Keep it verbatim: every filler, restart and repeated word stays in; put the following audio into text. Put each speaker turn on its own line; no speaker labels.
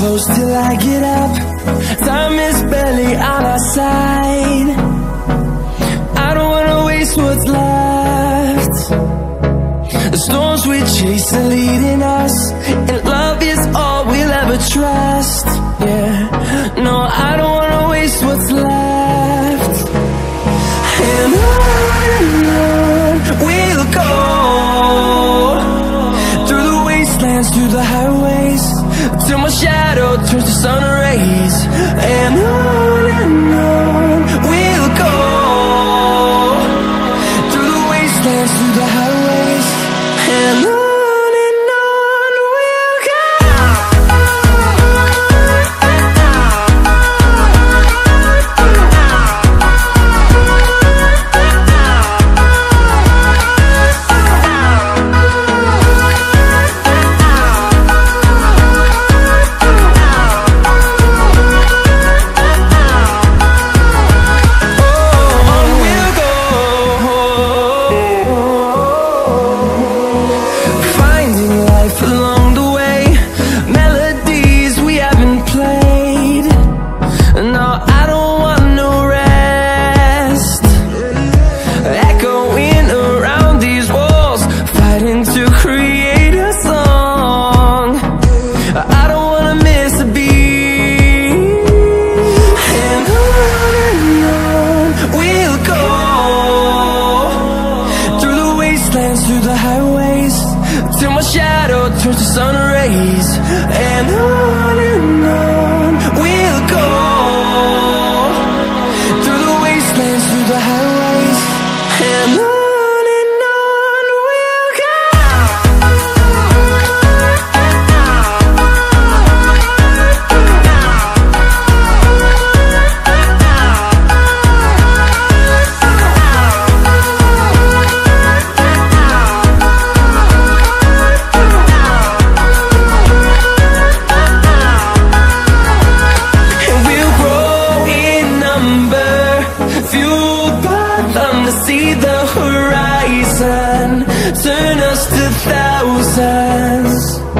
close till I get up. Time is barely on our side. I don't wanna waste what's left. The storms we chase are leading us, and love is all we'll ever trust. Yeah, no, I don't wanna waste what's left. And on and on we'll go, through the wastelands, through the highways, till my shadow turns to sun rays. And on and on we'll go, through the wastelands, through the highways, and on. Through the highways, till my shadow turns to sun rays. And on and on we'll go, through the wastelands, through the highways, and on. See the horizon, turn us to thousands.